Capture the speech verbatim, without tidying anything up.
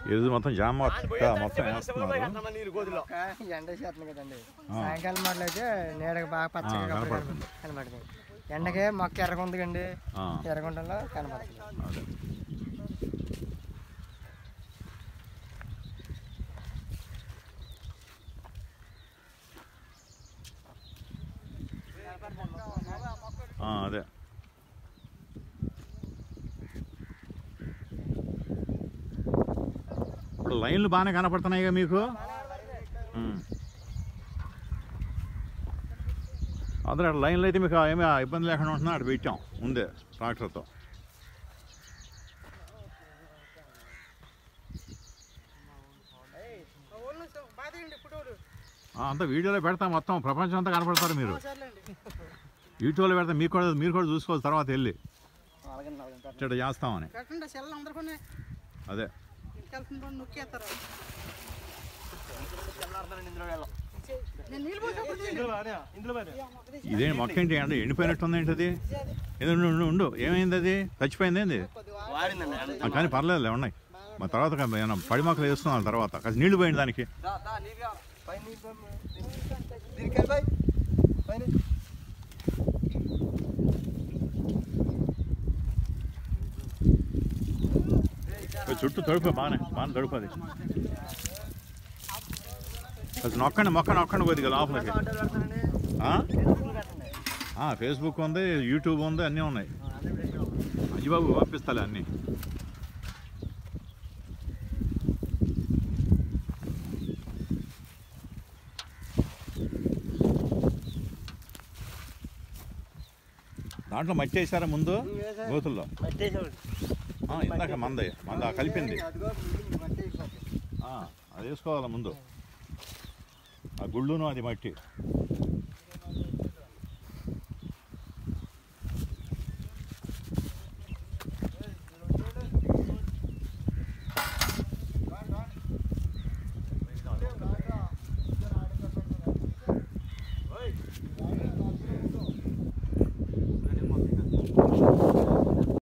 ఎరుదు మొత్తం జామ మొత్తం వేస్తున్నారు. ఎండ చేస్తుంది కదండి, సాయంకాలం మాటలు అయితే నీడకి బాగా పచ్చగా కనపడుతుంది. ఎండకే మొక్క ఎర్రగా ఉంది కండి, ఎర్రగుంటలో కనపడుతుంది. అదే ఇప్పుడు లైన్లు బాగానే కనపడుతున్నాయిగా మీకు. అందరూ అక్కడ లైన్లు అయితే మీకు ఏమీ ఇబ్బంది లేకుండా ఉంటున్నా అక్కడ పెట్టాం ముందే ట్రాక్టర్తో. అంతా వీడియోలో పెడతాం, మొత్తం ప్రపంచం అంతా కనపడతారు మీరు. యూట్యూబ్లో పెడతాం, మీకు కూడా మీరు కూడా చూసుకోవాలి తర్వాత వెళ్ళి ఇట్లా చేస్తామని. అదే ఇదేంటి మొక్క ఏంటి అంటే ఎండిపోయినట్టుంది ఏంటి అది? ఏదో ఉండు ఉండు ఏమైంది అది? చచ్చిపోయింది ఏంది? కానీ పర్లేదు ఉన్నాయి. మా తర్వాత పడి మొక్కలు వేస్తున్నాం తర్వాత కాస్త నీళ్లు పోయింది దానికి. చుట్టూ తడుపు బాగానే బాగా తడుపు అది. అసలు నొక్కండి మొక్క నొక్కండి కొద్దిగా లోపలికి. ఫేస్బుక్ ఉంది, యూట్యూబ్ ఉంది, అన్నీ ఉన్నాయి. అజ్జిబాబు పంపిస్తాలే అన్నీ. దాంట్లో మట్టి వేసారా ముందు గోతుల్లో? ఇందాక మంద మంద కలిపింది అది వేసుకోవాలి ముందు, ఆ గుళ్ళును అది మట్టి.